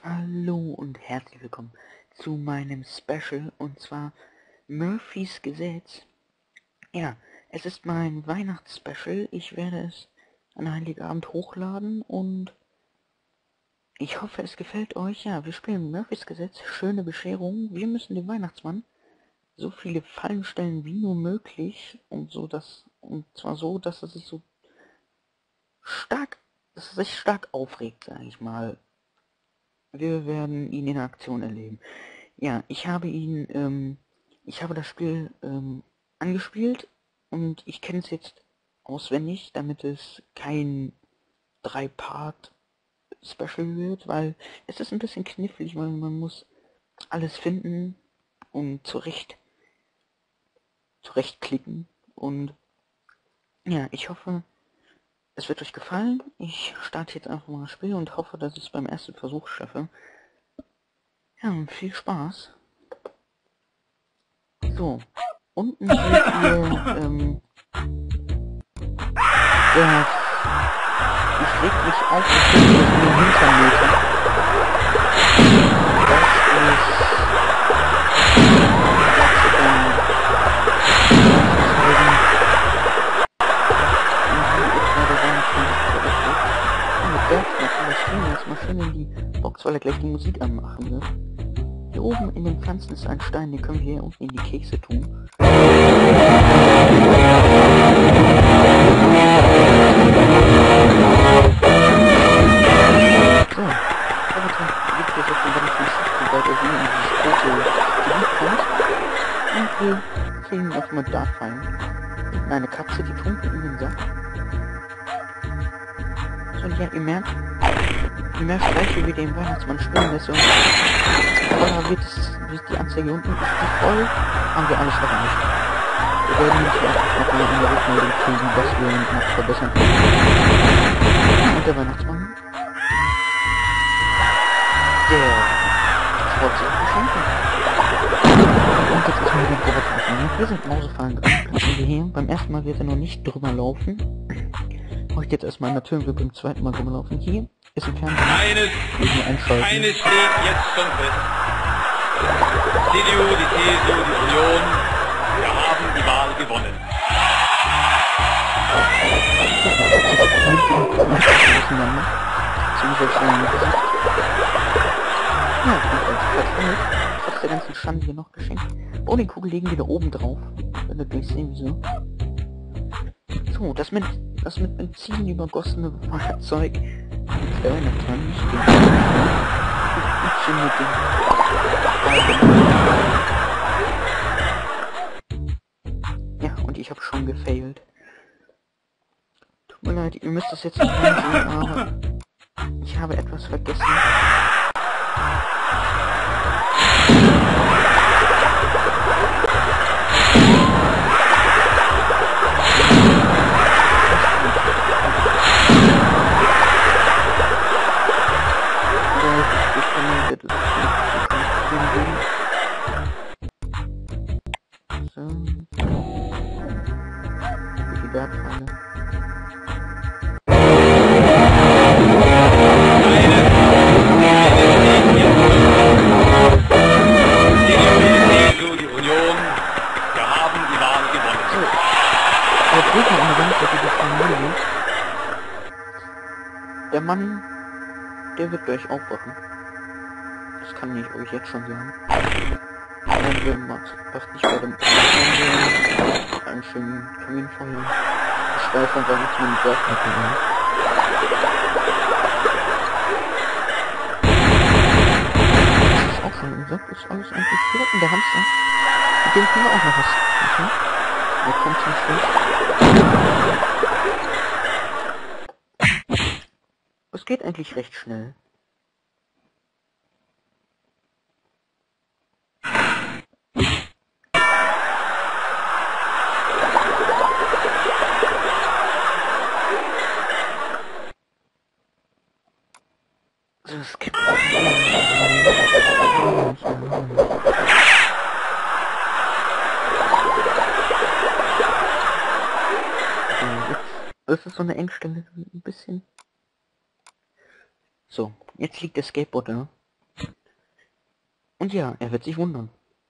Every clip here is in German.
Hallo und herzlich willkommen zu meinem Special, und zwar Murphys Gesetz. Ja, es ist mein Weihnachtsspecial. Ich werde es an Heiligabend hochladen und ich hoffe, es gefällt euch. Ja, wir spielen Murphys Gesetz, schöne Bescherung. Wir müssen dem Weihnachtsmann so viele Fallen stellen wie nur möglich und zwar so, dass er sich stark aufregt, sage ich mal. Wir werden ihn in Aktion erleben. Ja, ich habe das Spiel angespielt und ich kenne es jetzt auswendig, damit es kein 3-Part-Special wird, weil es ist ein bisschen knifflig, weil man muss alles finden und zurechtklicken. Und ja, ich hoffe, es wird euch gefallen. Ich starte jetzt einfach mal das Spiel und hoffe, dass ich es beim ersten Versuch schaffe. Ja, viel Spaß. So, unten seht ihr, ich reg mich auf, dass ich das in den Hintern möte. Das ist mal schön in die Box, weil er gleich die Musik anmachen wird. Hier oben in den Pflanzen ist ein Stein, den können wir hier unten in die Kekse tun. So, bitte liegt das auf dem ganzen Schiff, sobald er hier in dieses große Gebiet kommt. Und wir kriegen erstmal Dartfallen. Hinten eine Katze, die tunkt in den Sack. So, und ja, ihr merkt gleich, wie wir den Weihnachtsmann spielen lassen. Voller wird die Anzeige unten, ist die voll, haben wir alles erreicht. Wir werden jetzt noch mal eine Rückmeldung kriegen, dass wir ihn noch verbessern können. Und der Weihnachtsmann, der freut sich auf Geschenke. Und jetzt ist mir wieder ein Roboter aufnehmen. Hier sind Mausefallen dran, platzieren wir hier. Beim ersten Mal wird er noch nicht drüber laufen. Heute jetzt erstmal in der Tür, wir beim zweiten Mal drüber laufen. Hier ist ein Fernseher. Eines steht jetzt schon fest. CDU, die CSU, die Union, wir haben die Wahl gewonnen. Ja, trotz der ganzen Schande hier noch geschenkt. Bowlingkugel legen wir da oben drauf. Wenn ihr gleich sehen, wieso. So, das mit Benzin übergossene Fahrzeug. Der Weihnachtsmann nicht ja, und ich habe schon gefailt. Tut mir leid, ihr müsst das jetzt nicht einsehen, aber ich habe etwas vergessen. Der Mann, der wird gleich aufwachen. Das kann ich euch jetzt schon sagen. Und wir macht nicht bei dem einen schönen Kaminfeuer. Schweifern war nicht mit dem Bergpapier. Das ist auch schon gesagt, ist alles eigentlich hier. Und der Hamster, mit dem können wir auch noch was machen. Der kommt zum Schluss. Es geht eigentlich recht schnell. Es gibt das ist so eine Engstelle, ein bisschen. So, jetzt liegt der Skateboard da. Und ja, er wird sich wundern.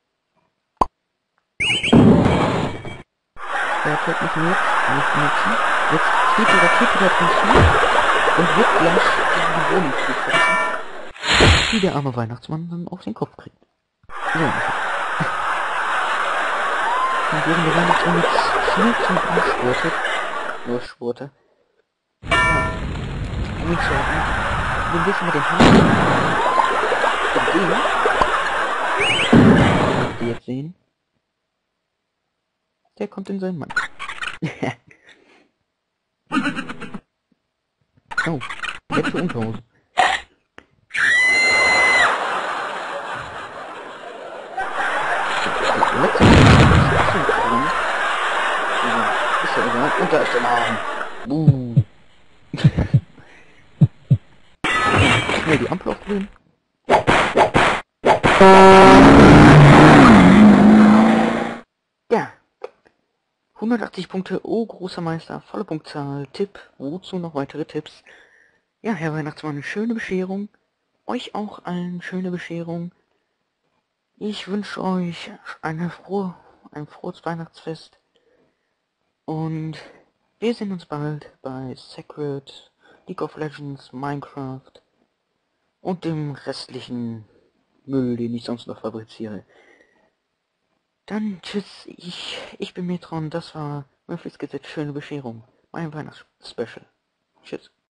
Er fällt nicht mehr, nicht benutzen. Jetzt steht die Rakete da drin zu und wird gleich gegen die Wohnung zufetzen, die der arme Weihnachtsmann dann auf den Kopf kriegt. So. Und während der Weihnachtsmann jetzt schnell zum Arsch spurte, ja, um ihn zu retten, den wir schon mal den Haaren, die jetzt sehen, der kommt in seinen Mann. Oh, letzte Unterhose. Letzte Unterhose ist ja egal. Und da ist der Arm. Schnell die Ampel aufdrehen. Ja. 180 Punkte, oh großer Meister, volle Punktzahl, Tipp, wozu noch weitere Tipps? Ja, Herr Weihnachtsmann, schöne Bescherung, euch auch allen schöne Bescherung. Ich wünsche euch ein frohes Weihnachtsfest und wir sehen uns bald bei Secret, League of Legends, Minecraft und dem restlichen Müll, den ich sonst noch fabriziere. Dann tschüss, ich bin Metron, das war Murphys Gesetz, schöne Bescherung, mein Weihnachtsspecial. Tschüss.